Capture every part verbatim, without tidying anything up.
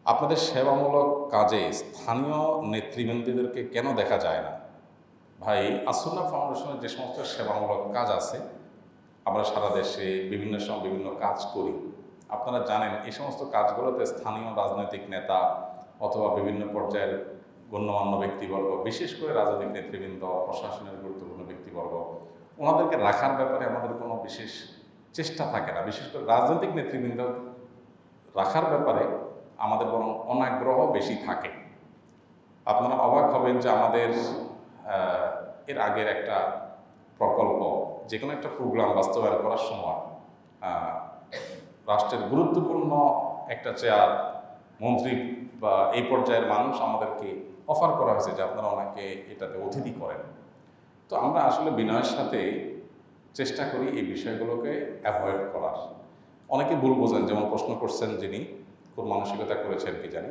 আপনাদের সেবামূলক কাজে স্থানীয় নেতৃবৃন্দদেরকে কেন দেখা যায় না? ভাই, আসুন্নাহ ফাউন্ডেশনের যে সমস্ত সেবামূলক কাজ আছে, আমরা সারা দেশে বিভিন্ন সময় বিভিন্ন কাজ করি। আপনারা জানেন এই সমস্ত কাজগুলোতে স্থানীয় রাজনৈতিক নেতা অথবা বিভিন্ন পর্যায়ের গণ্যমান্য ব্যক্তিবর্গ, বিশেষ করে রাজনৈতিক নেতৃবৃন্দ, প্রশাসনের গুরুত্বপূর্ণ ব্যক্তিবর্গ, ওনাদেরকে রাখার ব্যাপারে আমাদের কোনো বিশেষ চেষ্টা থাকে না। বিশেষ করে রাজনৈতিক নেতৃবৃন্দ রাখার ব্যাপারে আমাদের বরং অনাগ্রহ বেশি থাকে। আপনারা অবাক হবেন যে আমাদের এর আগের একটা প্রকল্প, যে কোনো একটা প্রোগ্রাম বাস্তবায়ন করার সময় রাষ্ট্রের গুরুত্বপূর্ণ একটা চেয়ার মন্ত্রী বা এই পর্যায়ের মানুষ আমাদেরকে অফার করা হয়েছে যে আপনারা ওনাকে এটাতে অতিথি করেন। তো আমরা আসলে বিনয়ের সাথে চেষ্টা করি এই বিষয়গুলোকে অ্যাভয়েড করার। অনেকে ভুল বোঝেন, যেমন প্রশ্ন করছেন যিনি, খুব মানসিকতা করেছেন কি জানি,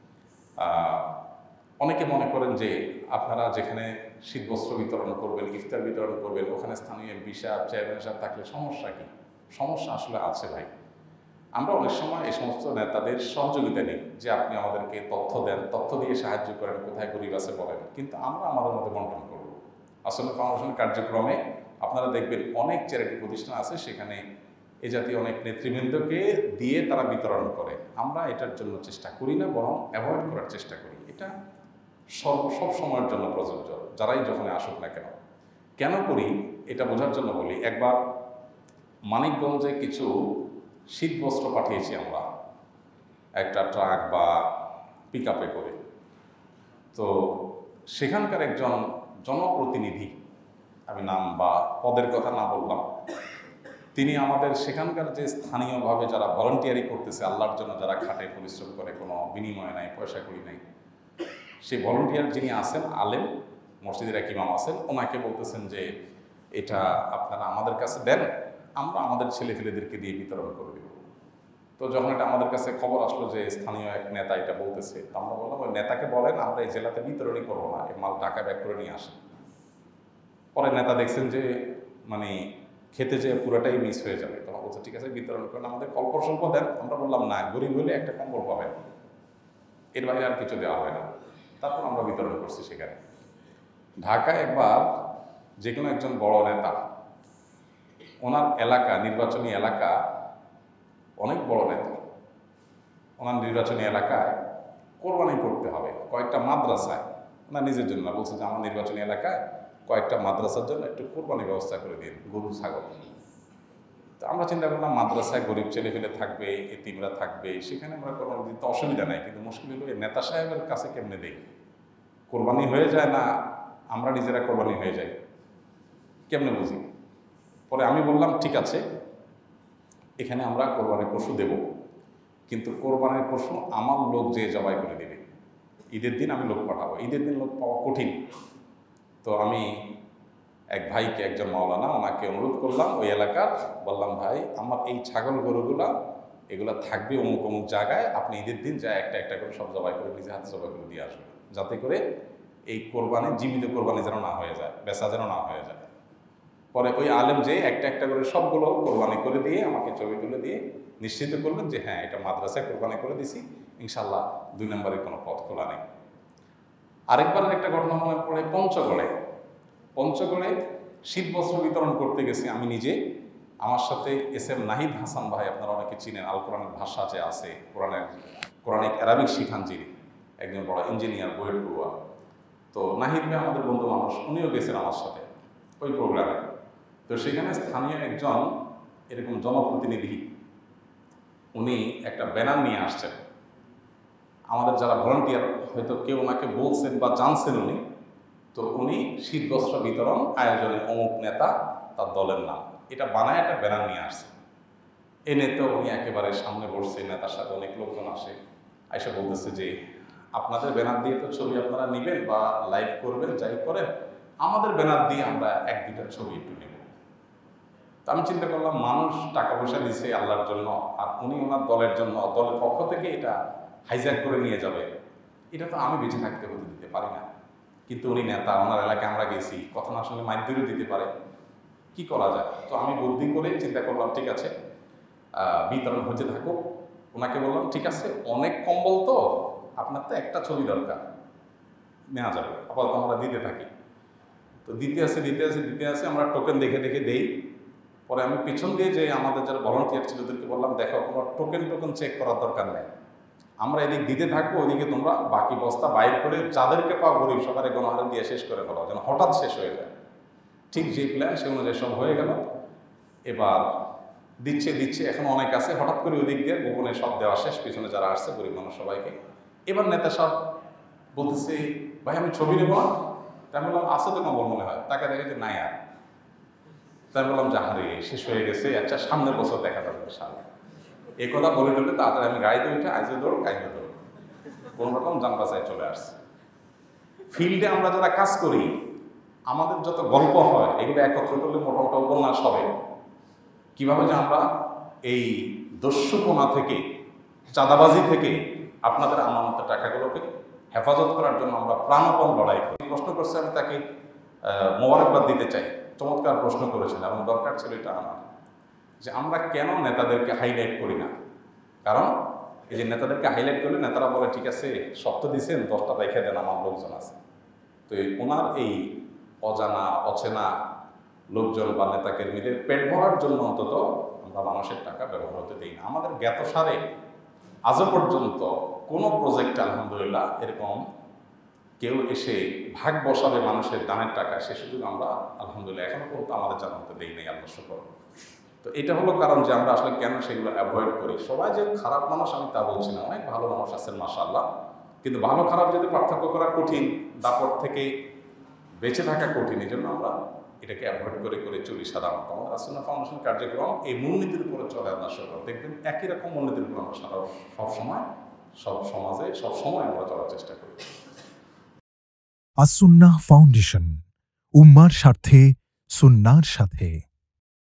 অনেকে মনে করেন যে আপনারা যেখানে শীতবস্ত্র বিতরণ করবেন, ইফতার বিতরণ করবেন, ওখানে স্থানীয় এমপি সাহেব, চেয়ারম্যান সাহেব থাকলে সমস্যা কি? সমস্যা আসলে আছে ভাই। আমরা অনেক সময় এই সমস্ত নেতাদের সহযোগিতা নিই যে আপনি আমাদেরকে তথ্য দেন, তথ্য দিয়ে সাহায্য করেন, কোথায় গরিব আছে বলেন, কিন্তু আমরা আমাদের মধ্যে বন্টন করব। আসলে ফাউন্ডেশনের কার্যক্রমে আপনারা দেখবেন অনেক চ্যারিটি প্রতিষ্ঠান আছে, সেখানে এ জাতীয় অনেক নেতৃবৃন্দকে দিয়ে তারা বিতরণ করে। আমরা এটার জন্য চেষ্টা করি না, বরং অ্যাভয়েড করার চেষ্টা করি। এটা সর্ব সব সময়ের জন্য প্রযোজ্য, যারাই যখন আসুক না কেন। কেন করি এটা বোঝার জন্য বলি। একবার মানিকগঞ্জে কিছু শীতবস্ত্র পাঠিয়েছি আমরা একটা ট্রাক বা পিক আপে করে। তো সেখানকার একজন জনপ্রতিনিধি, আমি নাম বা পদের কথা না বললাম, তিনি আমাদের সেখানকার যে স্থানীয়ভাবে যারা ভলান্টিয়ারি করতেছে আল্লাহর জন্য, যারা খাটে পরিশ্রম করে, কোনো বিনিময় নাই, পয়সা করি নাই, সেই ভলান্টিয়ার যিনি আছেন, আলেম, মসজিদের এক ইমাম আছেন, ওনাকে বলতেছেন যে এটা আপনারা আমাদের কাছে দেন, আমরা আমাদের ছেলেফেলেদেরকে দিয়ে বিতরণ করে দেব। তো যখন এটা আমাদের কাছে খবর আসলো যে স্থানীয় এক নেতা এটা বলতেছে, তো আমরা বললাম ওই নেতাকে বলেন আমরা এই জেলাতে বিতরণই করবো না, এই মাল ঢাকা ব্যাক করে নিয়ে আসেন। পরে নেতা দেখছেন যে মানে খেতে যেয়ে পুরোটাই মিস হয়ে যাবে, তখন বলছে ঠিক আছে বিতরণ করেন, আমাদের অল্প স্বল্প দেন। আমরা বললাম না, গরিব হলে একটা কম্বল পাবেন, এর বাইরে আর কিছু দেওয়া হবে না। তারপর আমরা বিতরণ করছি সেখানে। ঢাকায় একবার যে কোনো একজন বড় নেতা, ওনার এলাকা, নির্বাচনী এলাকা অনেক বড় নেতা, ওনার নির্বাচনী এলাকায় কোরবানি করতে হবে কয়েকটা মাদ্রাসায়। ওনার নিজের জন্য বলছে যে আমার নির্বাচনী এলাকায় কয়েকটা মাদ্রাসার জন্য একটু কোরবানির ব্যবস্থা করে দিন, গরু ছাগল। তো আমরা চিন্তা করলাম মাদ্রাসায় গরিব ছেলে ফেলে থাকবে, এতিমরা থাকবে, সেখানে আমরা কোরবানি দিতে অসুবিধা নাই, কিন্তু মুশকিল হলো এই নেতা সাহেবের কাছে কেমনে দেই? কোরবানি হয়ে যায় না আমরা নিজেরা কোরবানি হয়ে যাই, কেমনে বুঝি? পরে আমি বললাম ঠিক আছে, এখানে আমরা কোরবানির পশু দেব, কিন্তু কোরবানির পশু আমার লোক যে জবাই করে দেবে। ঈদের দিন আমি লোক পাঠাবো, ঈদের দিন লোক পাওয়া কঠিন। তো আমি এক ভাইকে, একজন মাওলানা, ওনাকে অনুরোধ করলাম ওই এলাকার, বললাম ভাই আমার এই ছাগল গরুগুলা এগুলা থাকবে অমুক অমুক জায়গায়, আপনি ঈদের দিন যা একটা একটা করে সব জবাই করে নিজে হাতে জবাই করে দিয়ে আসবেন, যাতে করে এই কোরবানি জীবিত কোরবানি যেন না হয়ে যায়, বেচা যেন না হয়ে যায়। পরে ওই আলেম যে একটা একটা করে সবগুলো কোরবানি করে দিয়ে আমাকে ছবি তুলে দিয়ে নিশ্চিত করলেন যে হ্যাঁ এটা মাদ্রাসায় কোরবানি করে দিছি, ইনশাল্লাহ দুই নম্বরের কোনো পথ খোলা নেই। আরেকবারের একটা ঘটনা মনে পড়ে, পঞ্চগড়ে পঞ্চগড়ে শীতবস্ত্র বিতরণ করতে গেছি আমি নিজে, আমার সাথে এস এম নাহিদ হাসান ভাই, আপনারা অনেকে চিনেন, আল কোরআনের ভাষা যে আছে, কোরআনের কোরআনিক অ্যারাবিক শিখান যিনি, একজন বড় ইঞ্জিনিয়ার, বইয়ের পড়ুয়া। তো নাহিদ ভাই আমাদের বন্ধু মানুষ, উনিও গেছেন আমার সাথে ওই প্রোগ্রামে। তো সেখানে স্থানীয় একজন এরকম জনপ্রতিনিধি, উনি একটা ব্যানার নিয়ে আসছেন। আমাদের যারা ভলান্টিয়ার হয়তো কেউ ওনাকে বলছেন বা জানছেন উনি, তো উনি শীতবস্ত্র বিতরণ আয়োজনে অমুক নেতা, তার দলের নাম, এটা বানায় একটা ব্যানার নিয়ে আসছে। এনে তো উনি একেবারে সামনে বসছে, নেতার সাথে অনেক লোকজন আসে, আইসা বলতেছে যে আপনাদের ব্যানার দিয়ে তো ছবি আপনারা নেবেন বা লাইভ করবেন, যাই করেন, আমাদের ব্যানার দিয়ে আমরা এক দুটা ছবি একটু নেব। তো আমি চিন্তা করলাম মানুষ টাকা পয়সা দিচ্ছে আল্লাহর জন্য, আর উনি ওনার দলের জন্য, দলের পক্ষ থেকে এটা হাইজ্যাক করে নিয়ে যাবে, এটা তো আমি বেঁচে থাকতে হতে দিতে পারি না। কিন্তু উনি নেতা, ওনার এলাকায় আমরা গেছি, কথা না শুনলে মাইর দিতে পারে, কি করা যায়? তো আমি বুদ্ধি করে চিন্তা করলাম ঠিক আছে বিতরণ হতে থাকুক। ওনাকে বললাম ঠিক আছে, অনেক কম্বল তো আপনার তো একটা ছবি দরকার, নেওয়া যাবে, আপাতত আমরা দিতে থাকি। তো দিতে আসে দিতে আসে দিতে আসে আমরা টোকেন দেখে দেখে দেই। পরে আমি পিছন দিয়ে যে আমাদের যারা ভলান্টিয়ার ছিল ওদেরকে বললাম, দেখো তোমার টোকেন টোকেন চেক করার দরকার নেই, আমরা এদিক দিতে থাকবো, ওইদিকে তোমরা বাকি বস্তা বাইর করে যাদেরকে পাও গরিব সবারে গণহারে দিয়ে শেষ করে ফেলো, যেন হঠাৎ শেষ হয়ে যায়। ঠিক যে প্ল্যান সে অনুযায়ী সব হয়ে গেল। এবার দিচ্ছে দিচ্ছে এখন অনেক আছে, হঠাৎ করে ওই দিক দিয়ে গোপনে সব দেওয়া শেষ, পিছনে যারা আসছে গরিব মানুষ সবাইকে। এবার নেতা সব বলতেছে, ভাই আমি ছবি নেব না। তাই বললাম আসো তো কম্বল মনে হয়, তাকে দেখে যে নাই আর। তাই বললাম যাহারে শেষ হয়ে গেছে, আচ্ছা সামনের বছর দেখা যাবে সামনে। এই কথা বলে টলে তাড়াতাড়ি আমি গাড়িতে উঠে আইজে দৌড় কাইজে দৌড় কোন রকম যান বাসায় চলে আসছে। ফিল্ডে আমরা যারা কাজ করি আমাদের যত গল্প হয় এগুলো একত্র করলে মোটামুটি উপন্যাস হবে। কিভাবে যে আমরা এই দস্যুপনা থেকে, চাঁদাবাজি থেকে আপনাদের আমানতের টাকাগুলোকে হেফাজত করার জন্য আমরা প্রাণপণ লড়াই করি। প্রশ্ন করছে, আমি তাকে মোবারকবাদ দিতে চাই, চমৎকার প্রশ্ন করেছেন এবং দরকার ছিল এটা আমার, যে আমরা কেন নেতাদেরকে হাইলাইট করি না। কারণ এই যে নেতাদেরকে হাইলাইট করলে নেতারা বলে ঠিক আছে শক্ত দিচ্ছেন, দশটা রেখে দেন, আমার লোকজন আছে। তো ওনার এই অজানা অচেনা লোকজন বা নেতা কর্মীদের পেট ভরার জন্য অন্তত আমরা মানুষের টাকা ব্যবহার হতে দিই না। আমাদের জ্ঞাতসারে আজও পর্যন্ত কোনো প্রজেক্ট আলহামদুলিল্লাহ এরকম কেউ এসে ভাগ বসাবে মানুষের দানের টাকা, সে সুযোগ আমরা আলহামদুলিল্লাহ এখনো পর্যন্ত আমাদের জানাতে দেই নাই, আল্লাহ শুকর। তো এটা হলো কারণ যে আমরা আসলে কেন সেগুলো অ্যাভয়েড করি। সবাই যে খারাপ মানুষ আমি তা বলছি না, অনেক ভালো মানুষ আছেন মাশাআল্লাহ, কিন্তু ভালো খারাপ যদি পার্থক্য করা কঠিন, দাপট থেকে বেঁচে থাকা কঠিন, এই জন্য আমরা এটাকে অ্যাভয়েড করে করে চলি সাধারণত। আমাদের আসুন্নাহ ফাউন্ডেশন কার্যক্রম এই মূলনীতির উপরে চলে, আল্লাহ শুকর। দেখবেন একই রকম মূলনীতির উপর আমরা সারা সবসময় সব সমাজে সব সময় আমরা চলার চেষ্টা করি। আসুন্নাহ ফাউন্ডেশন, উম্মার স্বার্থে সুন্নাহর সাথে।